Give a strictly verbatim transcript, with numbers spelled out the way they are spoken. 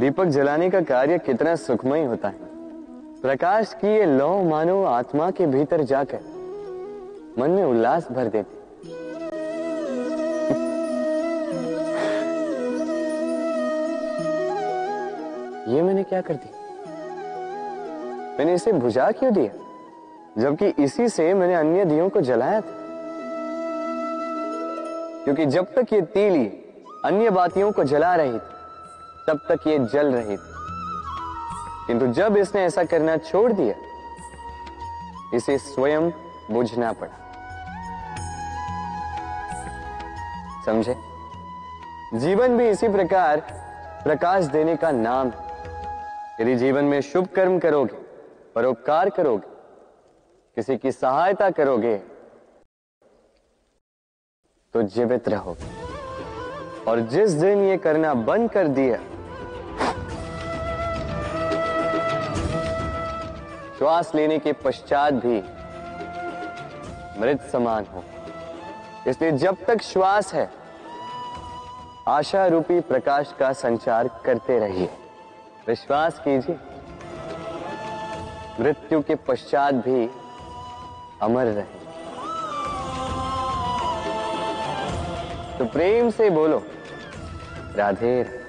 दीपक जलाने का कार्य कितना सुखमय होता है। प्रकाश की ये लौ मानो आत्मा के भीतर जाकर मन में उल्लास भर देती। ये मैंने क्या कर दिया? मैंने इसे बुझा क्यों दिया, जबकि इसी से मैंने अन्य दियों को जलाया था। क्योंकि जब तक ये तीली अन्य बातियों को जला रही थी तब तक ये जल रही थी, किंतु जब इसने ऐसा करना छोड़ दिया इसे स्वयं बुझना पड़ा। समझे? जीवन भी इसी प्रकार प्रकाश देने का नाम है। यदि जीवन में शुभ कर्म करोगे, परोपकार करोगे, किसी की सहायता करोगे तो जीवित रहोगे। और जिस दिन ये करना बंद कर दिया, श्वास लेने के पश्चात भी मृत समान हो। इसलिए जब तक श्वास है आशा रूपी प्रकाश का संचार करते रहिए। विश्वास कीजिए, मृत्यु के पश्चात भी अमर रहे। तो प्रेम से बोलो राधे राधे।